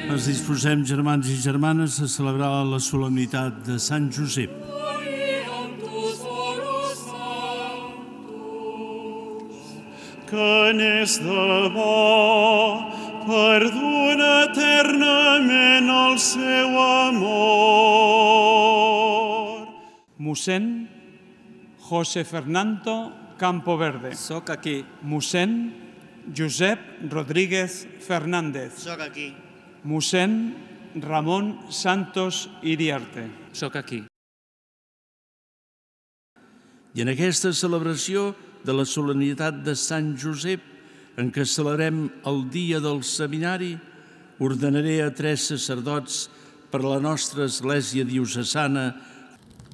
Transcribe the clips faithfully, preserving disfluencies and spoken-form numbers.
Ens disposem, germans i germanes, a celebrar la solemnitat de Sant Josep. Que n'és de bo, perdona eternament el seu amor. Mossèn José Fernando Campoverde. Soc aquí. Mossèn Josep Rodríguez Fernández. Soc aquí. Mossèn Ramon Santos Iriarte. Soc aquí. I en aquesta celebració de la solemnitat de Sant Josep, en què celebrem el dia del seminari, ordenaré a tres sacerdots per a la nostra església diocesana.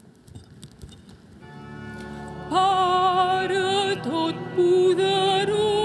Pare totpoderós,